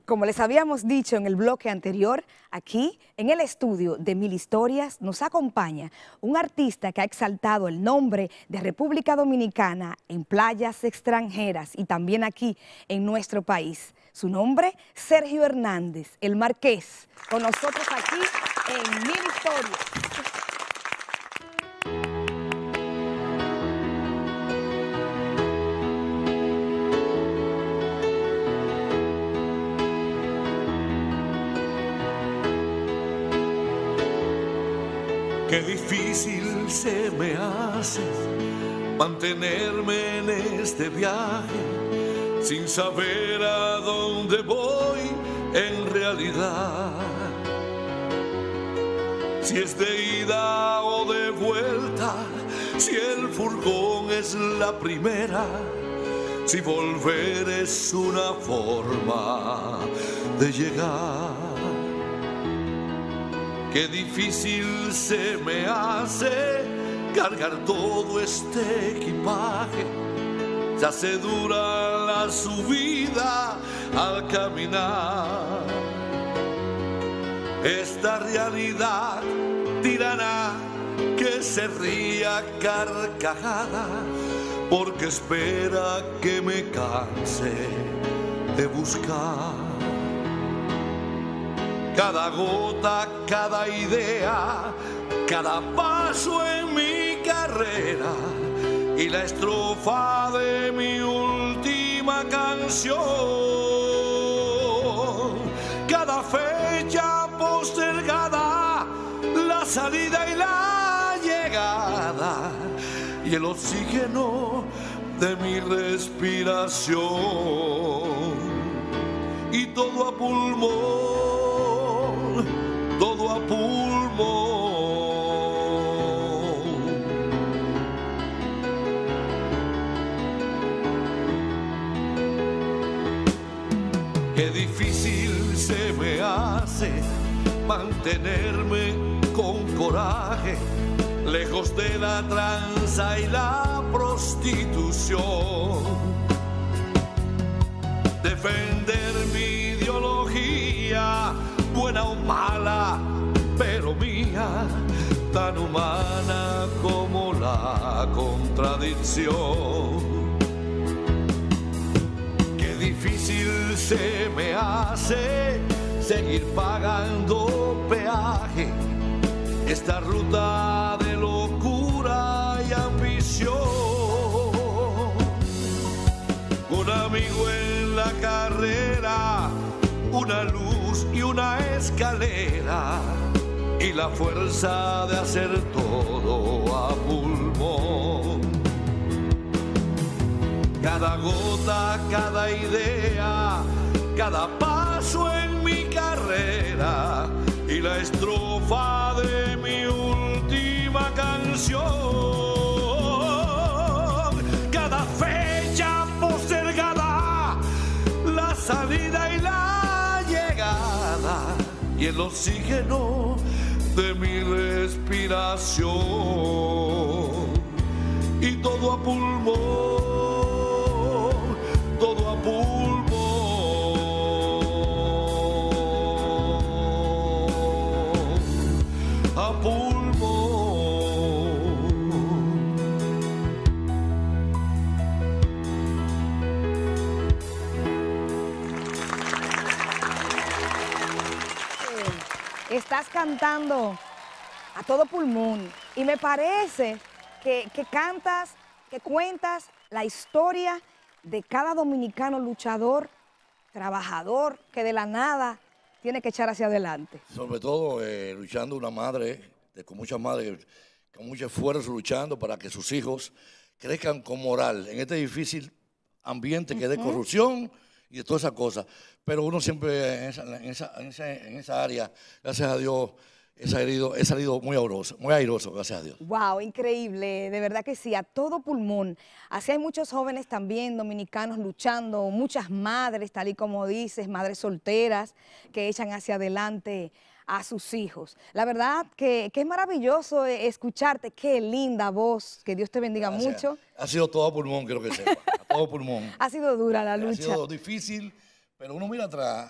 Como les habíamos dicho en el bloque anterior, aquí en el estudio de Mil Historias nos acompaña un artista que ha exaltado el nombre de República Dominicana en playas extranjeras y también aquí en nuestro país. Su nombre, Sergio Hernández, el Marqués, con nosotros aquí en Mil Historias. Qué difícil se me hace mantenerme en este viaje sin saber a dónde voy en realidad. Si es de ida o de vuelta, si el furgón es la primera, si volver es una forma de llegar. Qué difícil se me hace cargar todo este equipaje. Se hace dura la subida al caminar. Esta realidad tirana que se ría carcajada porque espera que me canse de buscar. Cada gota, cada idea, cada paso en mi carrera y la estrofa de mi última canción. Cada fecha postergada, la salida y la llegada y el oxígeno de mi respiración. Y todo a pulmón. Todo a pulmón. Qué difícil se me hace mantenerme con coraje, lejos de la tranza y la prostitución. Defender mi ideología, buena o mala, pero mía, tan humana como la contradicción. Qué difícil se me hace seguir pagando peaje, esta ruta de locura y ambición. Un amigo en la carrera, una luz y una escalera y la fuerza de hacer todo a pulmón. Cada gota, cada idea, cada paso en mi carrera y la estrofa de mi última canción. Cada fecha postergada, la salida y la llegada y el oxígeno de mi respiración. Y todo a pulmón, todo a pulmón, a pulmón. Estás cantando a todo pulmón y me parece que cantas, que cuentas la historia de cada dominicano luchador, trabajador, que de la nada tiene que echar hacia adelante. Sobre todo luchando una madre, con muchas madres, con mucho esfuerzo luchando para que sus hijos crezcan con moral en este difícil ambiente que es de corrupción y de todas esas cosas. Pero uno siempre en esa área, gracias a Dios, he salido muy airoso, gracias a Dios. Wow, increíble, de verdad que sí, a todo pulmón. Así hay muchos jóvenes también dominicanos luchando, muchas madres, tal y como dices, madres solteras que echan hacia adelante a sus hijos. La verdad que es maravilloso escucharte, qué linda voz, que Dios te bendiga mucho. Ha sido todo a pulmón, quiero que sepa, a todo pulmón. Ha sido dura la lucha. Ha sido difícil, pero uno mira atrás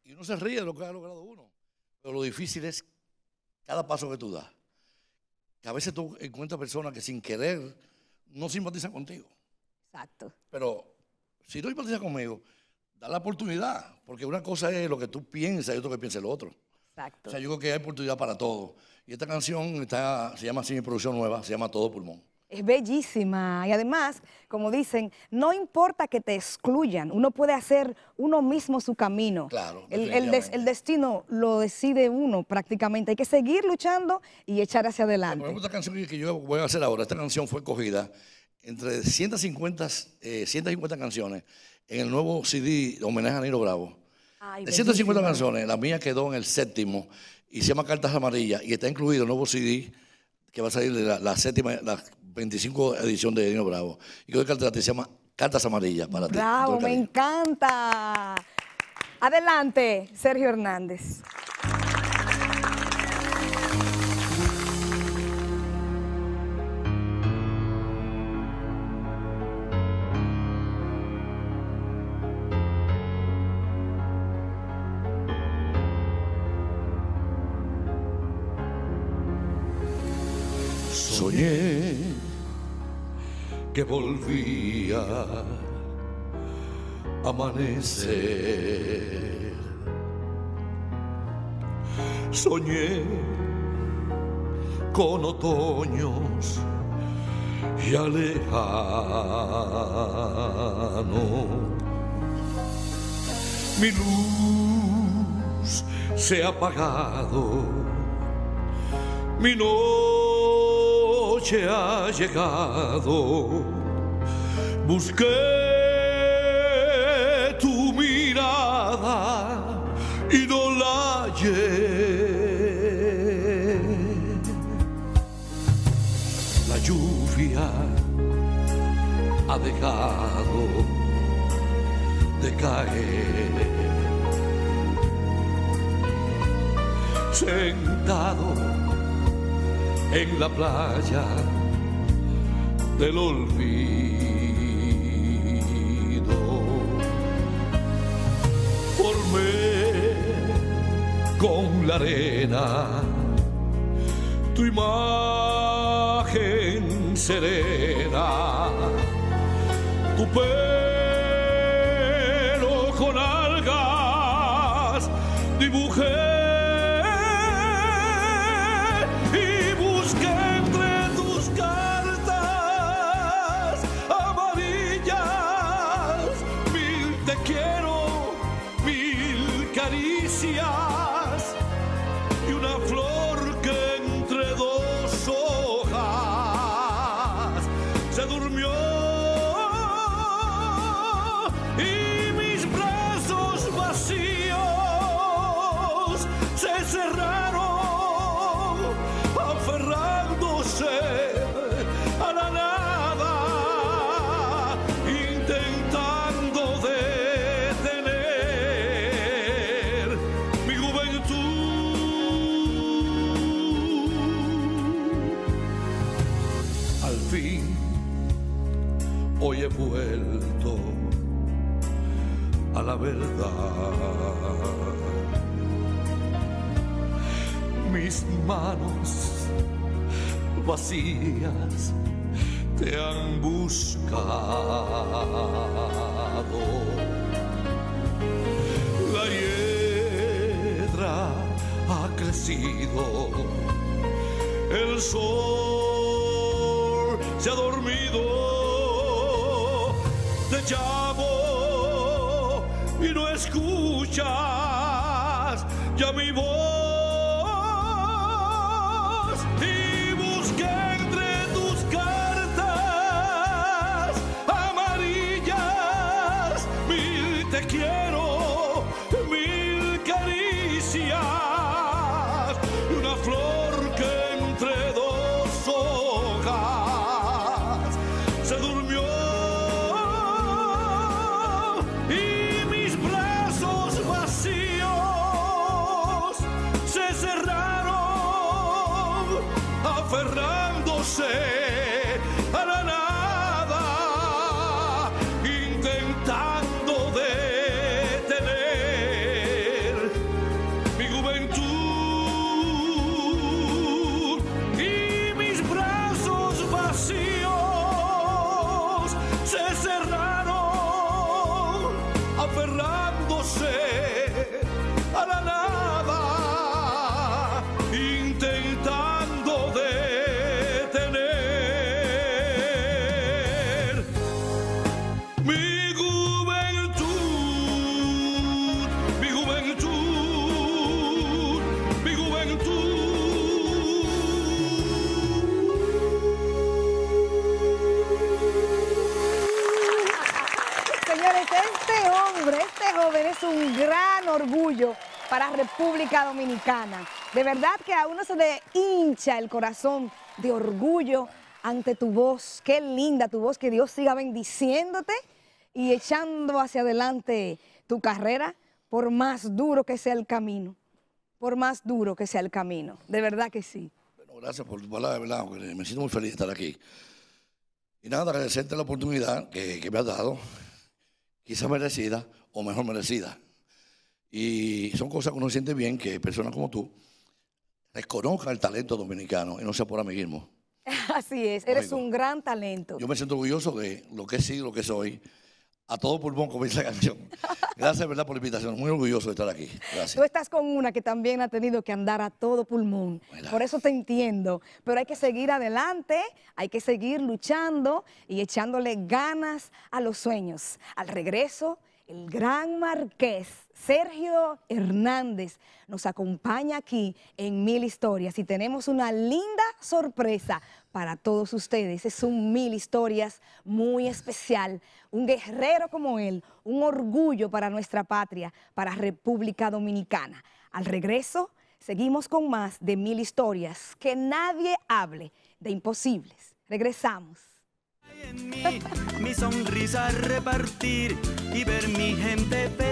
Y uno se ríe de lo que ha logrado uno. Pero lo difícil es cada paso que tú das. Que a veces tú encuentras personas que sin querer no simpatizan contigo. Exacto. Pero si no simpatizan conmigo, da la oportunidad. Porque una cosa es lo que tú piensas y otra que piensa el otro. Exacto. O sea, yo creo que hay oportunidad para todo. Y esta canción se llama así, mi producción nueva, se llama Todo Pulmón. Es bellísima y además, como dicen, no importa que te excluyan, uno puede hacer uno mismo su camino. Claro, el destino lo decide uno prácticamente. Hay que seguir luchando y echar hacia adelante. Por ejemplo, esta canción que yo voy a hacer ahora, esta canción fue escogida entre 150 canciones en el nuevo CD homenaje a Nino Bravo. Ay, de 150 canciones, la mía quedó en el 7º y se llama Cartas Amarillas y está incluido el nuevo CD que va a salir de la 7ª, la 25 edición de Nino Bravo. Y que se llama Cartas Amarillas para ti. Bravo, me encanta. Adelante, Sergio Hernández. Soñé que volvía a amanecer. Soñé con otoños ya lejano. Mi luz se ha apagado, mi noche ha llegado. Busqué tu mirada y no la hallé. La lluvia ha dejado de caer. Sentado en la playa del olvido, formé con la arena tu imagen serena, tu pelo con algas dibujé. Y una flor que entre dos hojas se durmió y mis brazos vacíos se cerraron aferrándose a la nada, intentando detener mi juventud. Al fin, hoy he vuelto a la verdad. Mis manos vacías te han buscado. La hiedra ha crecido, el sol se ha dormido. Te llamo y no escuchas ya mi voz. Y busqué entre tus cartas amarillas mil te quiero, mil caricias y una flor que entre dos hojas se durmió. Y mis brazos vacíos hombre, este joven es un gran orgullo para República Dominicana. De verdad que a uno se le hincha el corazón de orgullo ante tu voz. Qué linda tu voz, que Dios siga bendiciéndote y echando hacia adelante tu carrera, por más duro que sea el camino. Por más duro que sea el camino. De verdad que sí. Bueno, gracias por tu palabra, de verdad, me siento muy feliz de estar aquí. Y nada, agradecerte la oportunidad que me has dado, quizás merecida o mejor merecida. Y son cosas que uno siente bien, que personas como tú reconozcan el talento dominicano y no sea por amiguismo. Así es, eres un gran talento. Yo me siento orgulloso de lo que he sido, lo que soy. A todo pulmón, como dice la canción. Gracias, ¿verdad?, por la invitación. Muy orgulloso de estar aquí. Gracias. Tú estás con una que también ha tenido que andar a todo pulmón. ¿Verdad? Por eso te entiendo. Pero hay que seguir adelante, hay que seguir luchando y echándole ganas a los sueños. Al regreso, el gran marqués Sergio Hernández nos acompaña aquí en Mil Historias y tenemos una linda sorpresa para todos ustedes. Es un Mil Historias muy especial, un guerrero como él, un orgullo para nuestra patria, para República Dominicana. Al regreso, seguimos con más de Mil Historias, que nadie hable de imposibles. Regresamos. En mí, mi sonrisa repartir y ver mi gente feliz.